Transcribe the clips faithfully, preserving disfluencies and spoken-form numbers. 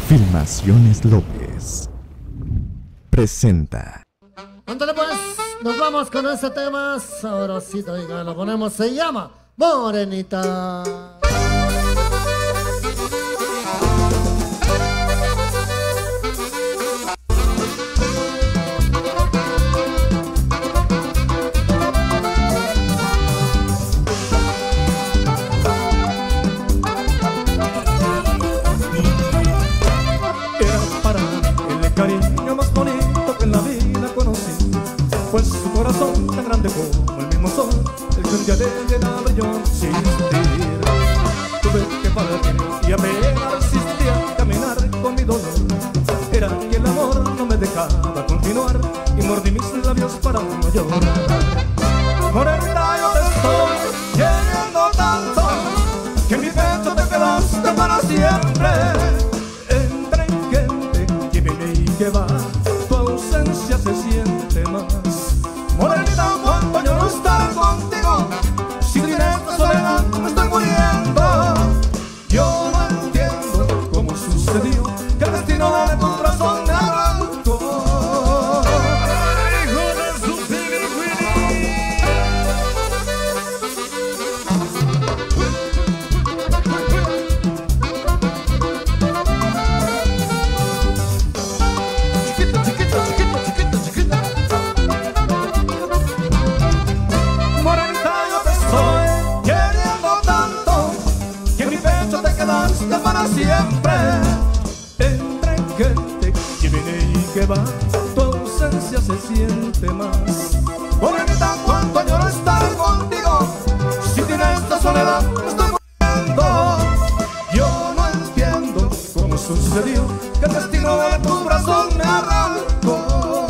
Filmaciones López presenta. Ándale pues, nos vamos con ese tema sabrosito, oiga, lo ponemos, se llama Morenita. Cariño más bonito que en la vida conocí, pues su corazón tan grande como el mismo sol, el que un día de llenaba yo existir. Tuve que partir y apenas resistía caminar con mi dolor. Era que el amor no me dejaba continuar y mordí mis labios para no llorar. Morenita, yo te estoy queriendo tanto que en mi pecho te quedaste para siempre. Que va, tu ausencia se siente más. Morenita, cuánto yo no estar contigo, si en esta soledad me estoy muriendo. Yo no entiendo cómo sucedió que el destino de tu corazón me arrancó. Hijo de su para siempre. Entre gente que viene y que va, tu ausencia se siente más. Morenita, cuánto añoro estar contigo, si tienes esta soledad me estoy muriendo. Yo no entiendo cómo sucedió que el destino de tu corazón me arrancó.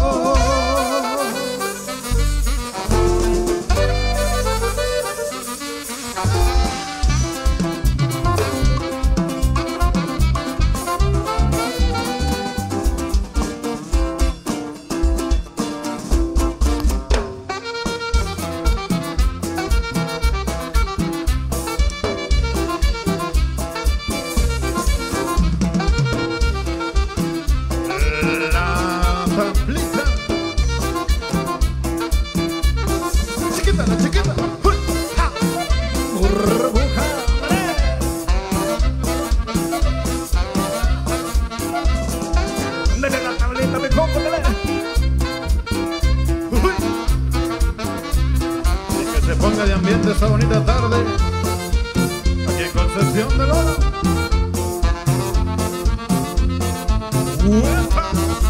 De ambiente esta bonita tarde aquí en Concepción del Oro. ¡Uepa!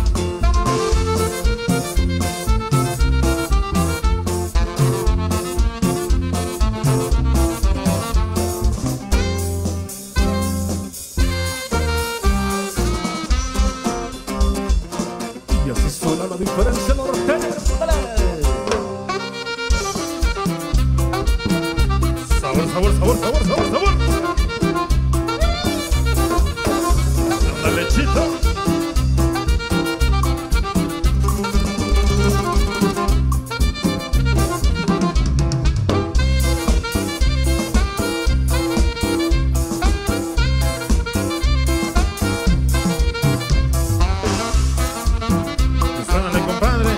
Y así suena la diferencia norteña. Sabor, sabor, sabor, sabor, sabor, sabor. La lechita. Suénale, compadre.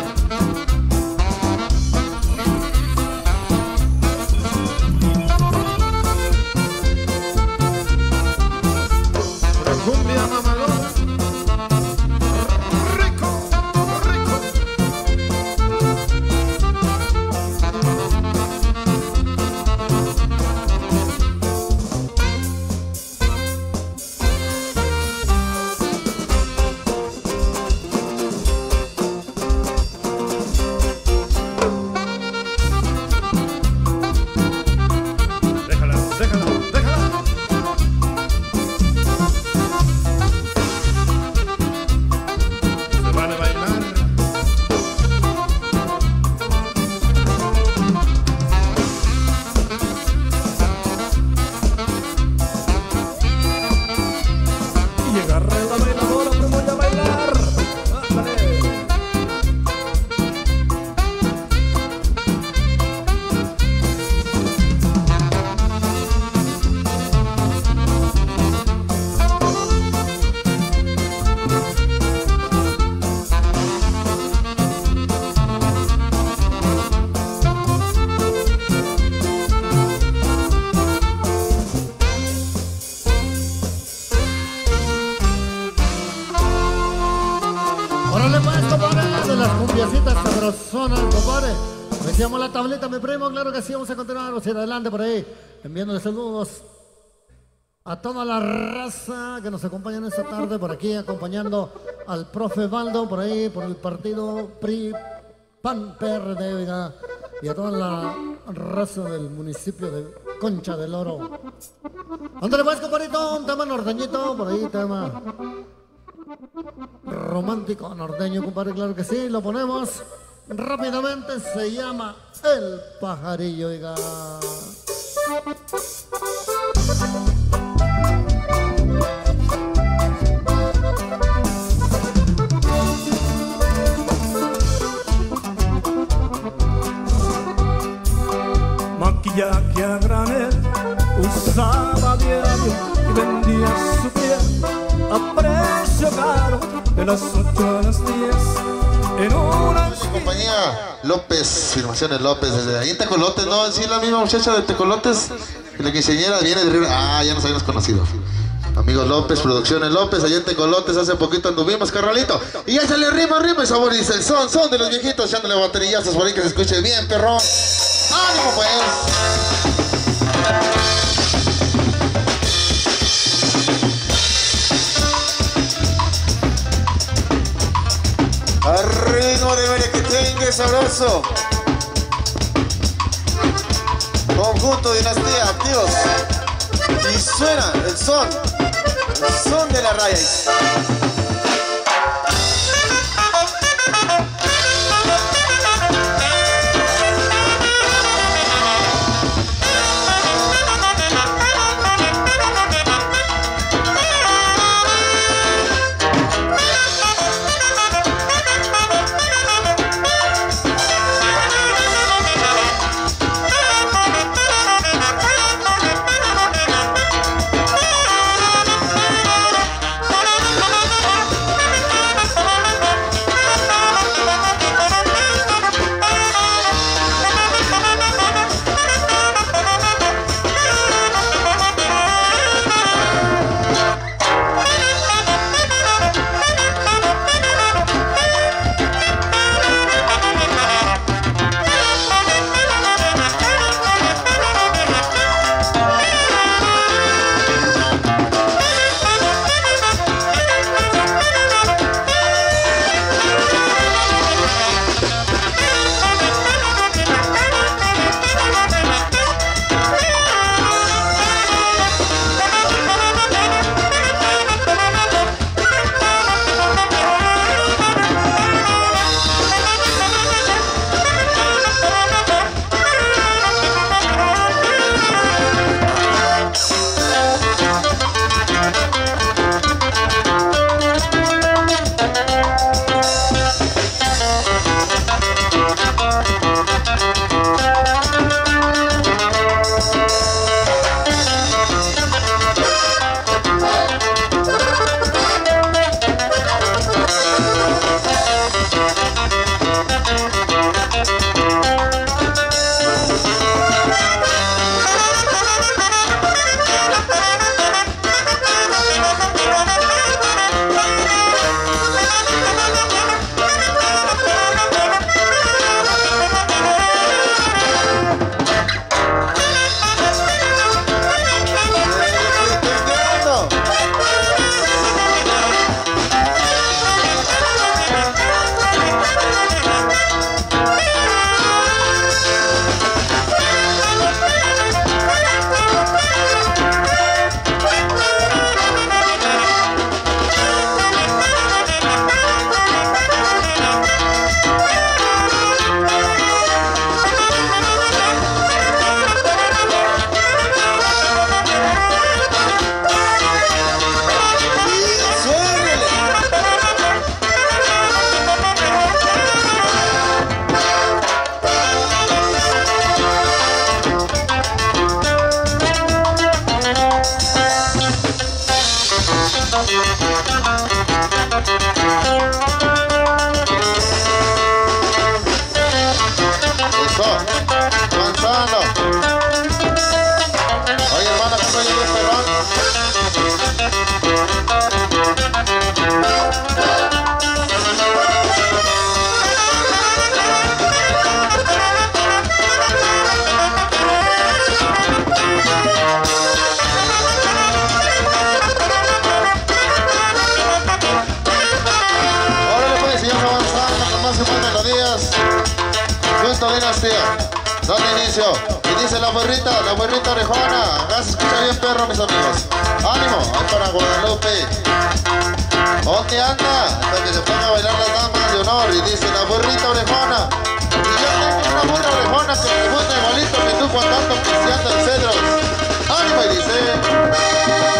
Cumbia mamalona. Iniciamos la tableta, mi primo, claro que sí, vamos a continuar hacia adelante por ahí, enviándole saludos a toda la raza que nos acompañan esta tarde, por aquí acompañando al profe Baldo, por ahí, por el partido P R I, P A N, P R D, oiga, y a toda la raza del municipio de Concha del Oro. Ándale pues, compadrito, un tema norteñito, por ahí, tema romántico norteño, compadre, claro que sí, lo ponemos rápidamente, se llama El Pajarillo, oiga. Maquillaje a granel usaba diario y vendía su piel a precio caro de las ocho a las diez en una compañía López, Firmaciones López, desde ahí en Tecolotes, ¿no? Sí, la misma muchacha de Tecolotes, la quinceañera viene de Río. Ah, ya nos habíamos conocido. Amigos López, Producciones López, allá en Tecolotes, hace poquito anduvimos, carnalito. Y ya sale rima, rima y sabor, dice el son, son de los viejitos, echándole baterillazos por ahí que se escuche bien, perrón. ¡Ánimo, pues! Al ritmo de merequetengue sabroso. Conjunto Dinastía, activos. Y suena el son, el son de la raya. dinastía. Dale inicio. Y dice la burrita, la burrita orejona. Acá se escucha bien perro, mis amigos. Ánimo, ahí para Guadalupe. ¿Dónde anda? Hasta que se pongan a bailar las damas de honor. Y dice la burrita orejona. Y yo tengo una burra orejona que me gusta igualito que tú cuando ando pisteando en cedros. Ánimo, y dice.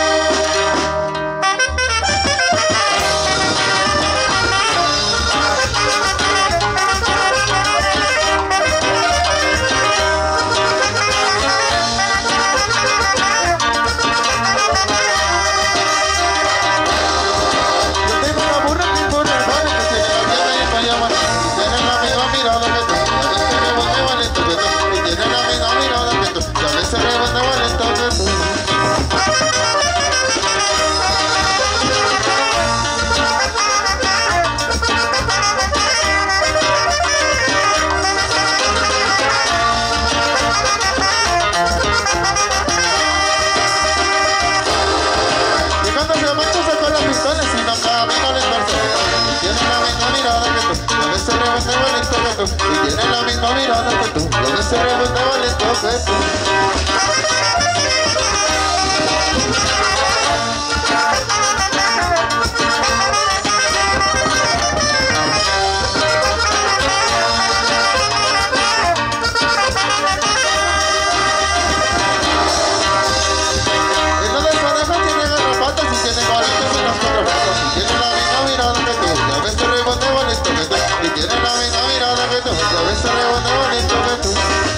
Y tiene la misma mirada que tú, donde se rebotaba el toque tú. Y no desadeja, tiene garrapatas y tiene bolitas en las cuatro patas. Y tiene la misma mirada que tú, ya ves se rebotaba el toque tú. Y tiene la misma mirada que tú, ya ves se rebotaba el toque tú.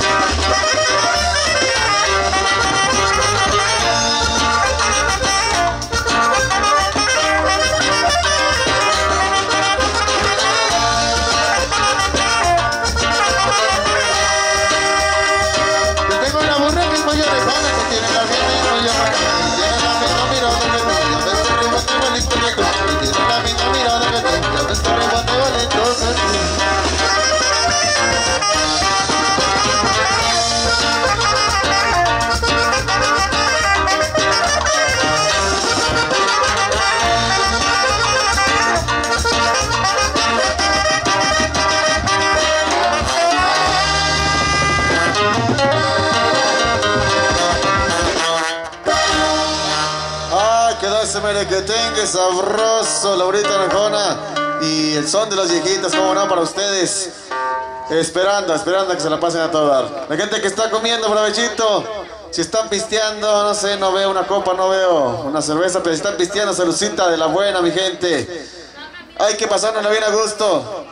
Ese merequetengue sabroso, Laurita Orejona y el son de los viejitos, como no, para ustedes. Esperando, esperando a que se la pasen a todo dar. La gente que está comiendo, provechito. Si están pisteando, no sé, no veo una copa, no veo una cerveza, pero si están pisteando, saludcita de la buena, mi gente. Hay que pasárnosla bien a gusto.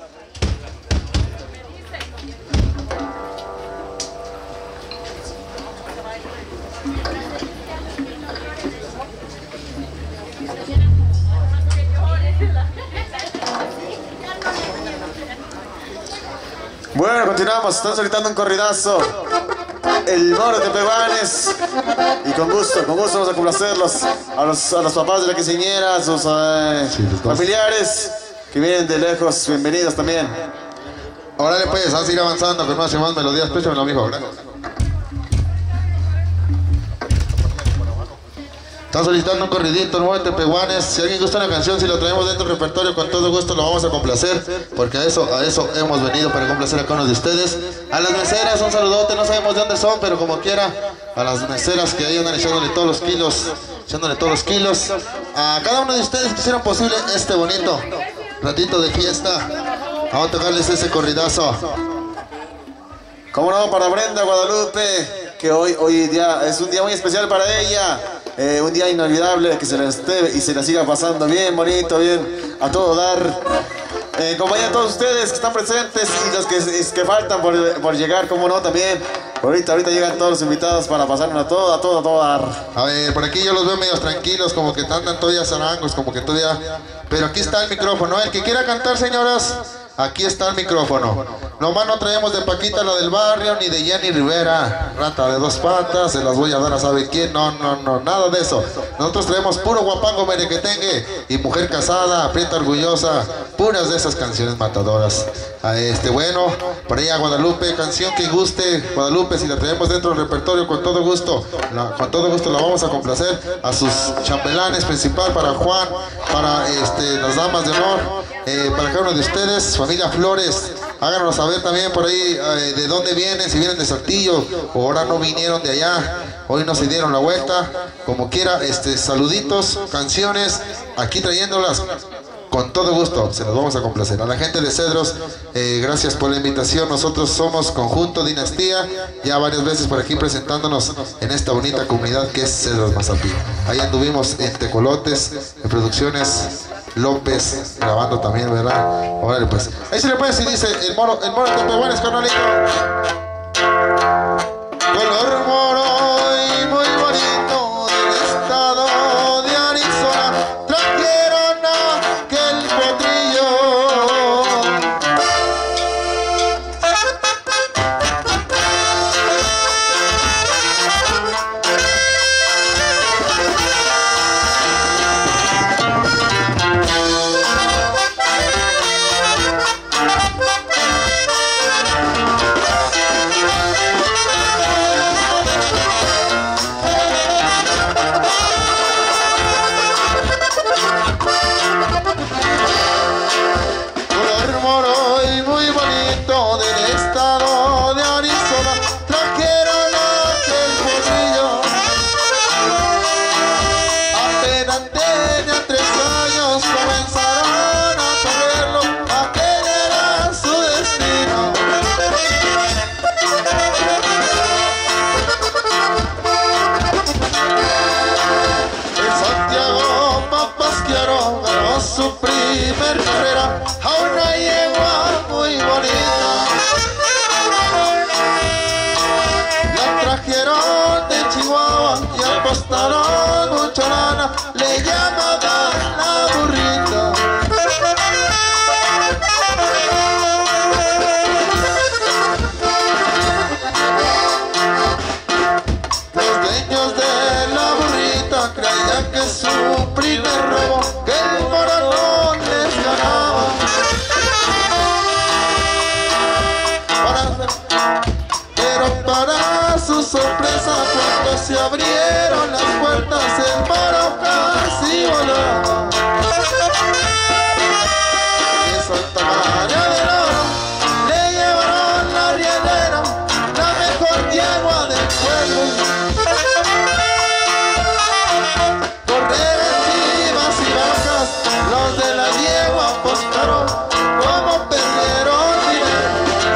Bueno, continuamos, están solicitando un corridazo. El Moro de Peguanes. Y con gusto, con gusto vamos a complacerlos a los, a los papás de la quinceañera, a sus eh, sí, familiares que vienen de lejos, bienvenidos también. Órale pues, vamos a ir avanzando con más y más melodías, péchamelo, mijo. Gracias. Están solicitando un corridito, el Moro de Peguanes. Si alguien gusta una canción, si la traemos dentro del repertorio, con todo gusto lo vamos a complacer, porque a eso, a eso hemos venido, para complacer a cada uno de ustedes. A las meseras, un saludote, no sabemos de dónde son, pero como quiera, a las meseras que ahí andan echándole todos los kilos, echándole todos los kilos. A cada uno de ustedes que hicieron posible este bonito ratito de fiesta. Vamos a tocarles ese corridazo. Como no, para Brenda Guadalupe, que hoy, hoy día es un día muy especial para ella. Eh, un día inolvidable, que se la esté y se la siga pasando bien bonito, bien a todo dar. Eh, compañía a todos ustedes que están presentes y los que, que faltan por, por llegar, como no, también. Ahorita, ahorita llegan todos los invitados para pasarnos a todo, a todo, a todo dar. A ver, por aquí yo los veo medios tranquilos, como que andan todavía zarangos, como que todavía... Pero aquí está el micrófono, el que quiera cantar, señoras, aquí está el micrófono. Nomás no traemos de Paquita la del barrio, ni de Jenny Rivera, rata de dos patas, se las voy a dar a sabe quién, no, no, no, nada de eso. Nosotros traemos puro guapango merequetengue y mujer casada, aprieta orgullosa, puras de esas canciones matadoras. A este, bueno, por ahí a Guadalupe, canción que guste, Guadalupe, si la traemos dentro del repertorio, con todo gusto, la, con todo gusto la vamos a complacer. A sus chambelanes principal, para Juan, para este, las damas de honor, eh, para cada uno de ustedes, familia Flores, Háganos saber también por ahí eh, de dónde vienen, si vienen de Saltillo o ahora no vinieron de allá, hoy no se dieron la vuelta. Como quiera, este, saluditos, canciones, aquí trayéndolas. Con todo gusto, se los vamos a complacer. A la gente de Cedros, eh, gracias por la invitación. Nosotros somos Conjunto Dinastía, ya varias veces por aquí presentándonos en esta bonita comunidad que es Cedros Mazapil. Ahí anduvimos en Tecolotes, en Producciones López, grabando también, ¿verdad? Órale, pues. Ahí se le puede decir, dice el moro, el moro de Tepehuanes, carnalito. Color moro y muy bonito del estado de Arizona, trajeron aquel potrillo. Su primer carrera a una yegua muy bonita. La trajeron de Chihuahua y apostaron mucha lana, le llamaban la burrita. Los dueños de la burrita creían que su primer robo, que el moranón les ganaba. Para, pero para su sorpresa, cuando se abrieron las puertas, el moro casi volaba. De Santa María del Oro le llevaron la rielera, la mejor yegua del pueblo. Los de la yegua apostaron como perdieron dinero.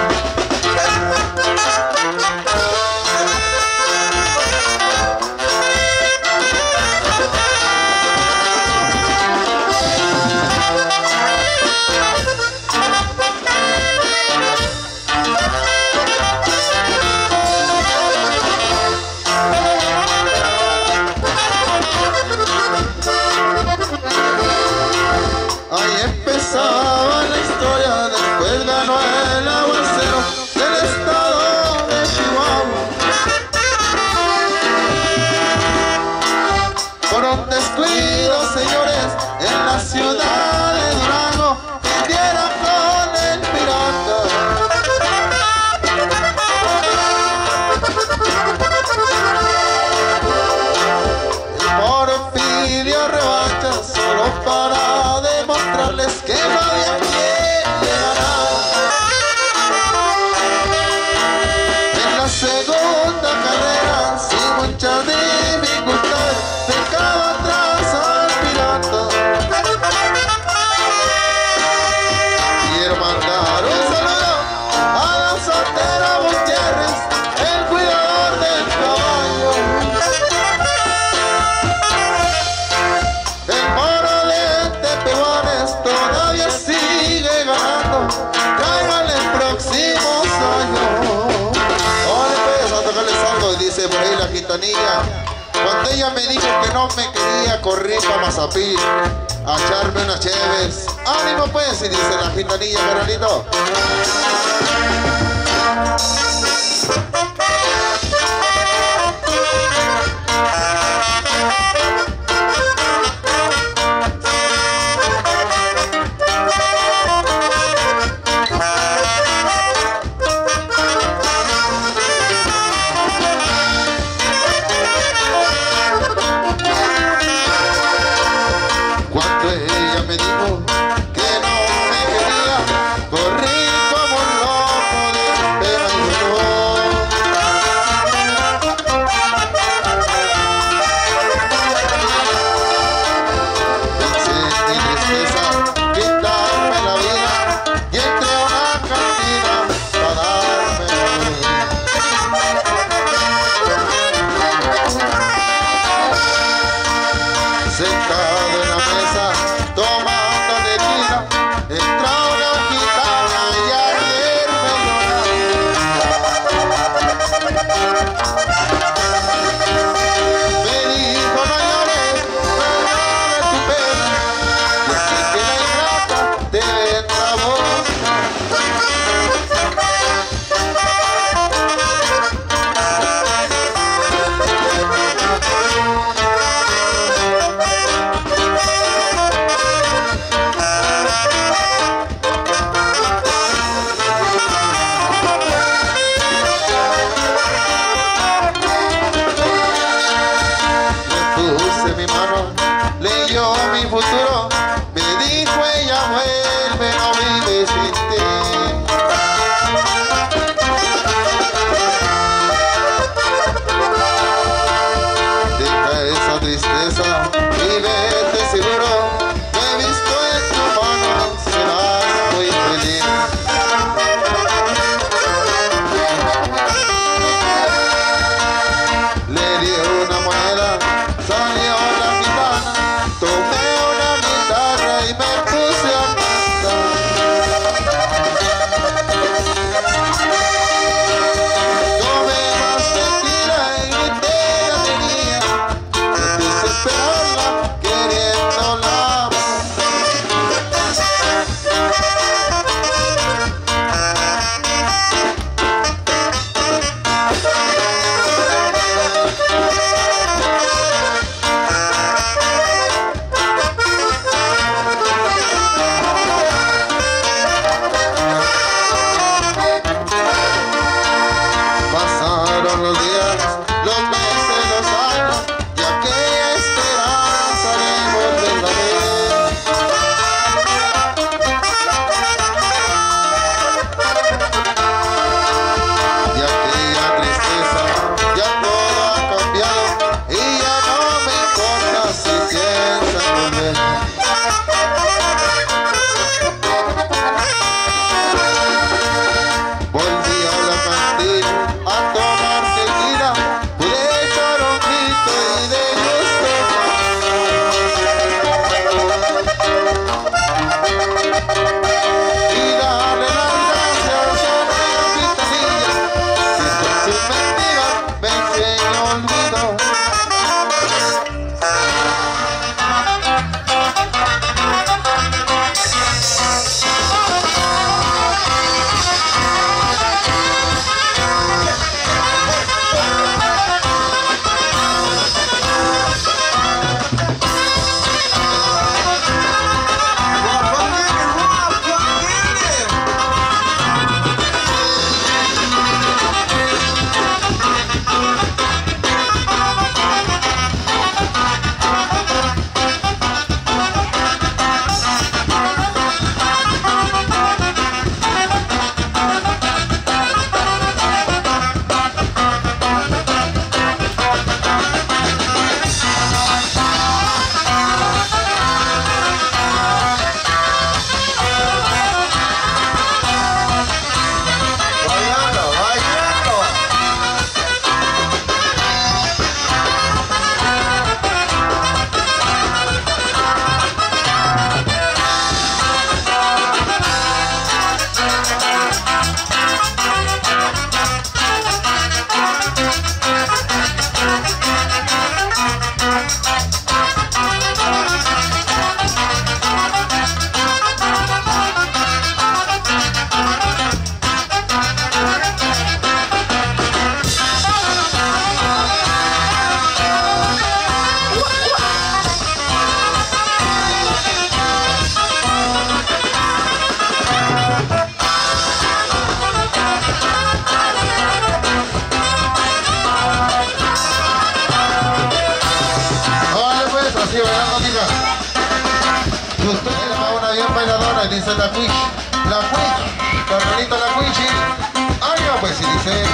Ahí empezaba la historia, después ganó el aguacero del estado de Chihuahua. Por un descuido, señores, en la ciudad de Durango, vivieron con el pirata. El moro pidió revancha solo para demostrarles que no había quien le ganara. En la segunda carrera, sin muchas dificultades, dejaba atrás al pirata. Quiero mandar un saludo a la soltera Gutiérrez, el cuidador del caballo. El moro de Tepehuanes todavía sigue ganando, tráigale próximos años. Ahora empieza a tocarles algo y dice por ahí la gitanilla. Cuando ella me dijo que no me quería, corrí para Mazapil a echarme unas cheves. Ánimo pues, y dice la gitanilla, carnalito. Cuando ella me dijo que no me quería, corrí como un sigue bailando, amiga. Y usted le va una bien bailadora y dice la Cuich, la Cuich, carnalito la Cuichi. Arriba pues y dice.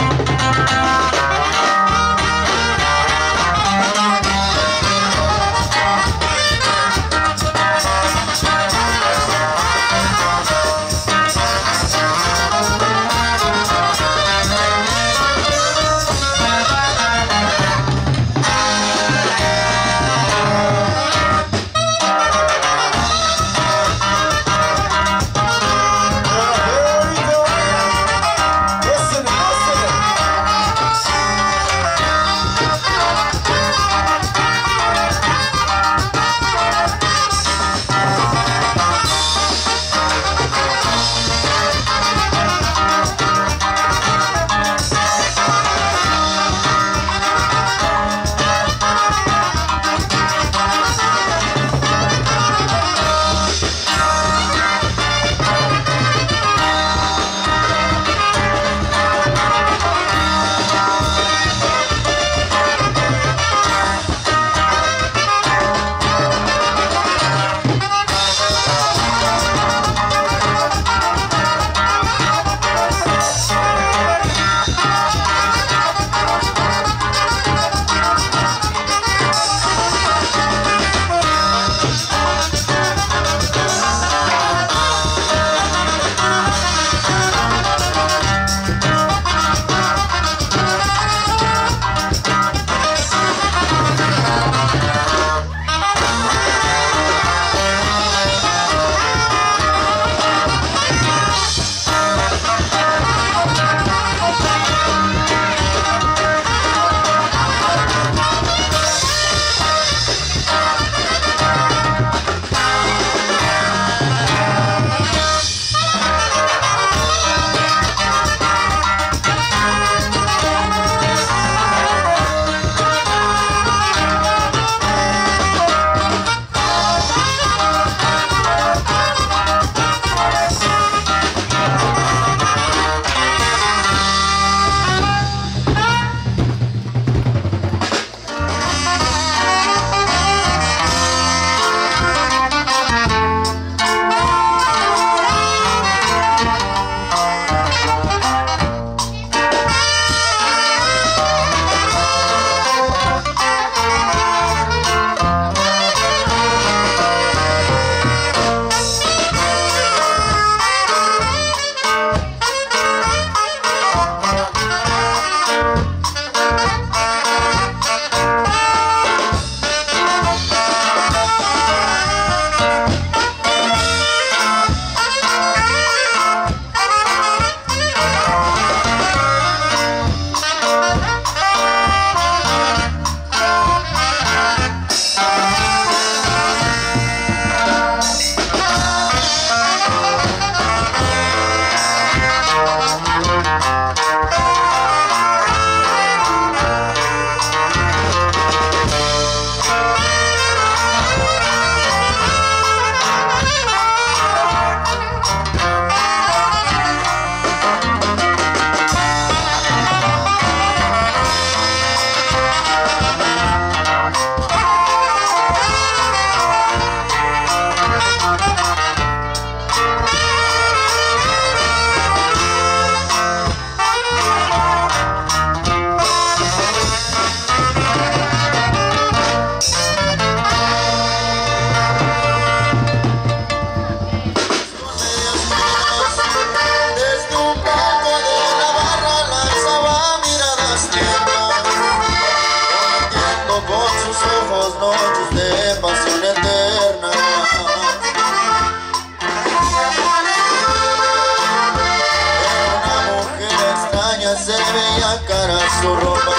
se veía cara su ropa.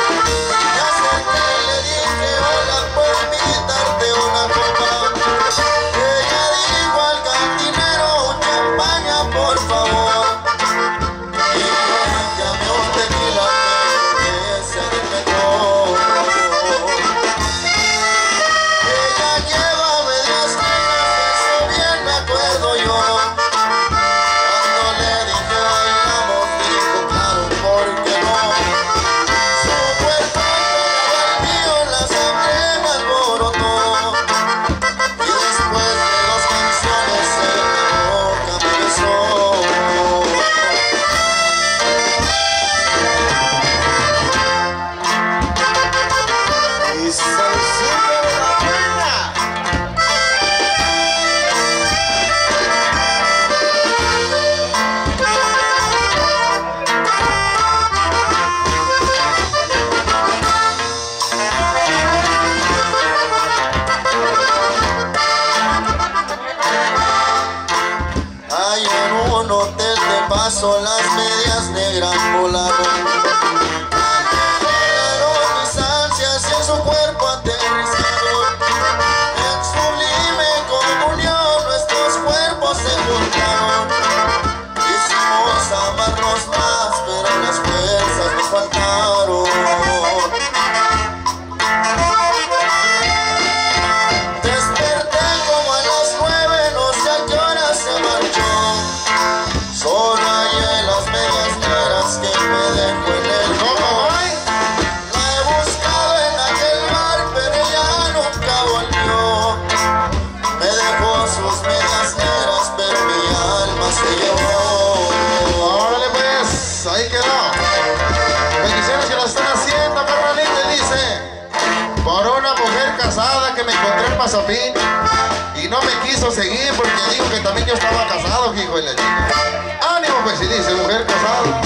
Ya acerqué y le dije hola, ¿puedo invitarte una copa? Ella dijo al cantinero, champaña por favor. Y llame un tequila que es el mejor. Ella lleva medias negras, eso bien me acuerdo yo. Cuando le dije bailamos, dijo claro, ¿por qué no? Su y Salucita de la Buena. Hay en un hotel de paso las medias negras volaron. Volaron mis ansias y en su cuerpo aterrizaron. En sublime comunión nuestros cuerpos se juntaron. Quisimos amarnos más, pero las fuerzas nos faltaron. Desperté como a las nueve, no sé a qué hora se marchó. Solo hallé las medias negras que me dejó en el coche. La he buscado en aquel bar, pero ella nunca volvió. Me dejó sus medias negras, pero mi alma se llevó. Órale pues, ahí quedó. Bendiciones que lo están haciendo, carnalito, y dice: por una mujer casada que me encontré en Mazapín y no me quiso seguir porque dijo que también yo estaba casado, hijo de la chica. Ánimo pues, y dice: mujer casada.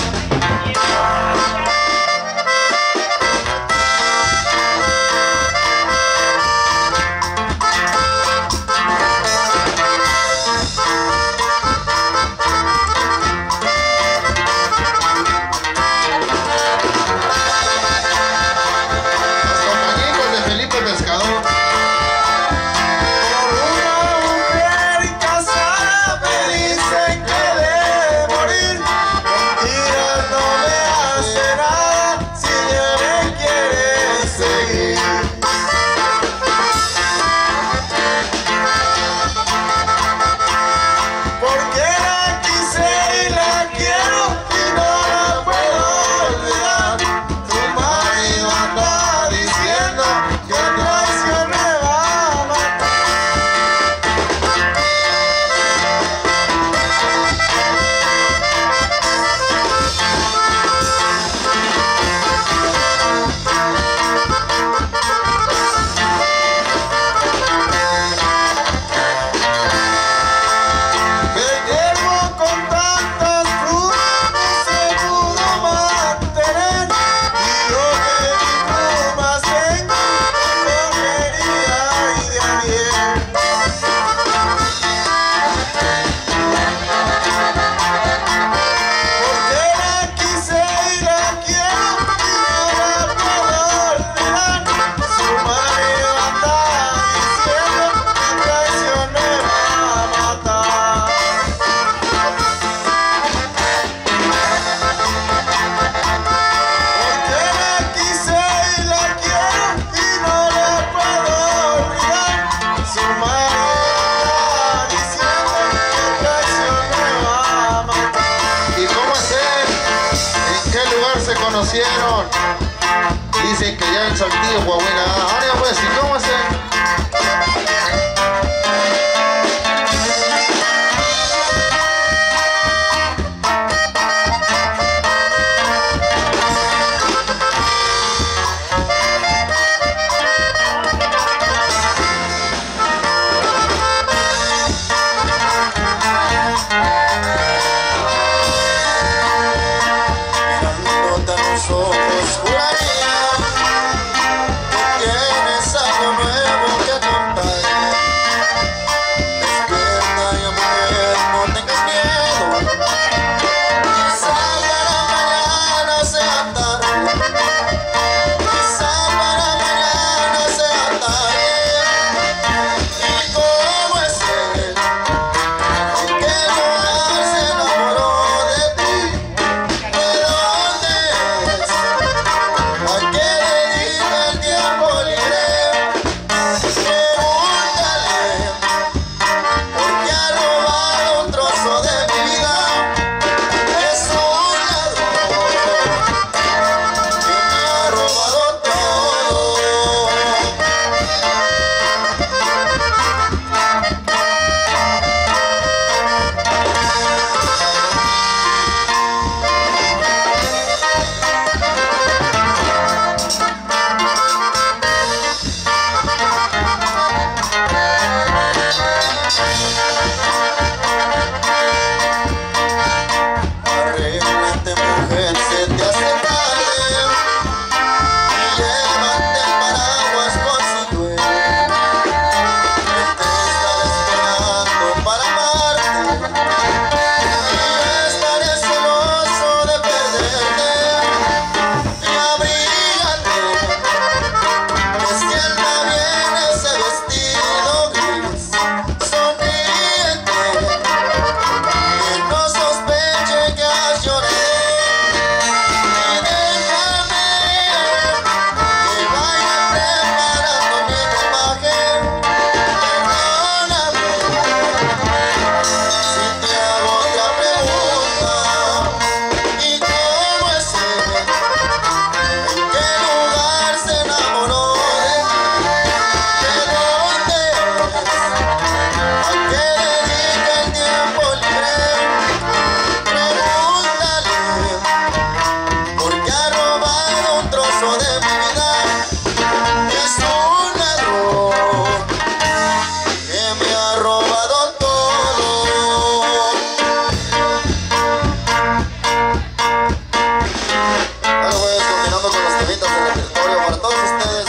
Conocieron, dicen que ya en Saltillo, Coahuila. Ahora pues, ¿y cómo hacen? Ojos juraría que tienes algo nuevo. para todos ustedes.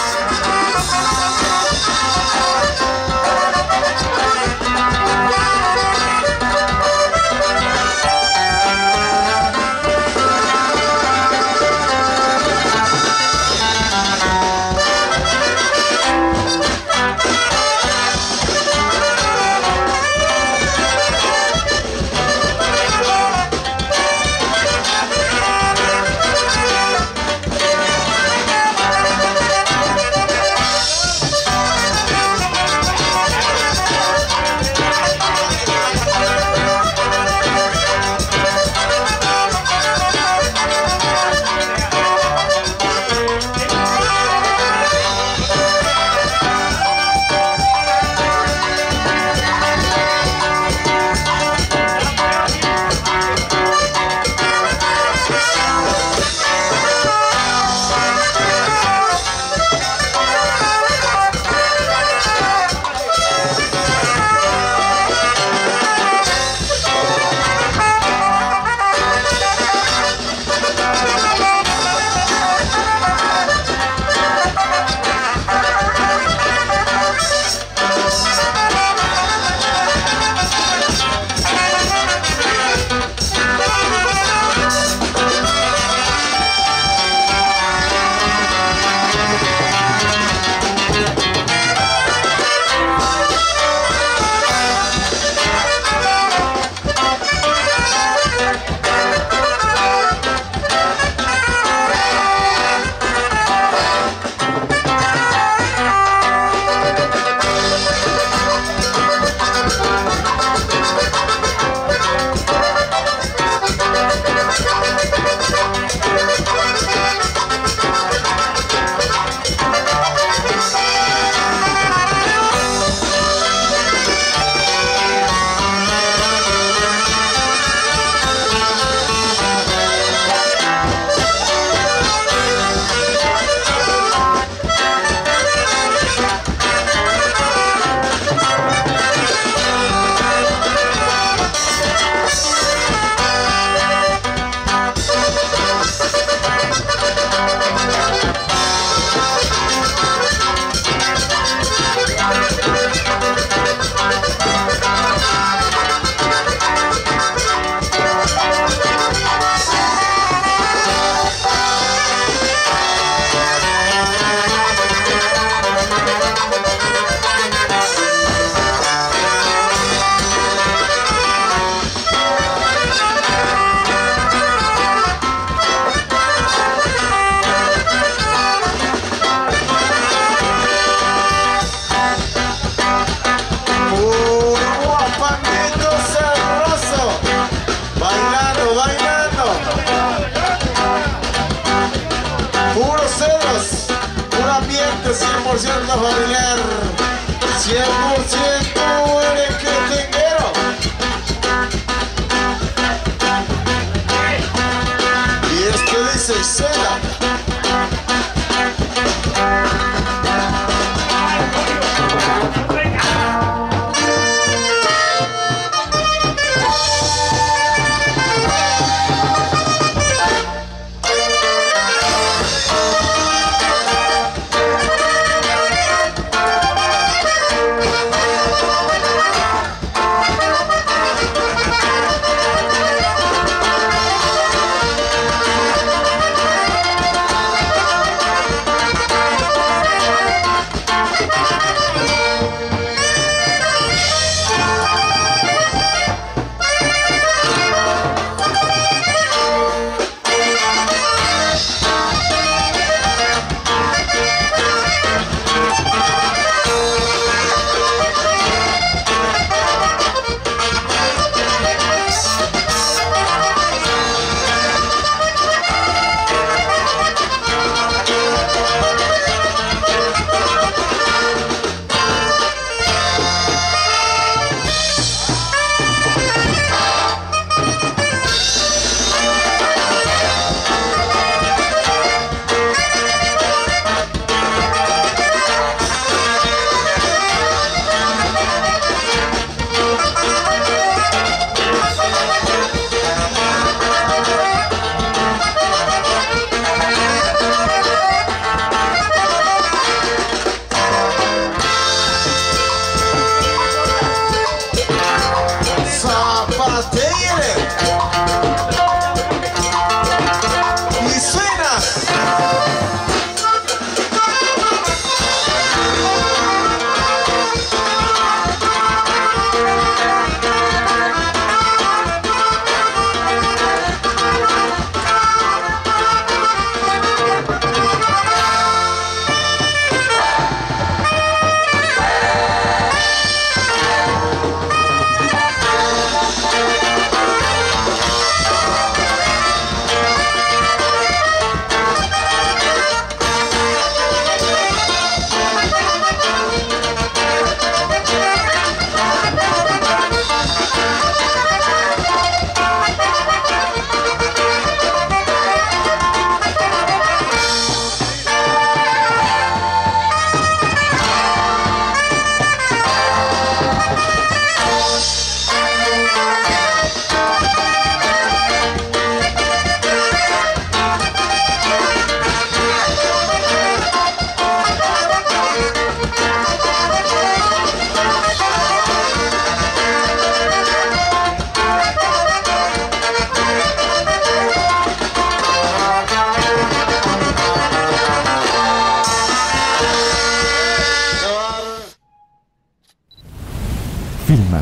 cien por ciento familiar, cien por ciento erequetenguero. Y esto dice Seda.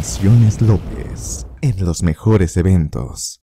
Filmaciones López en los mejores eventos.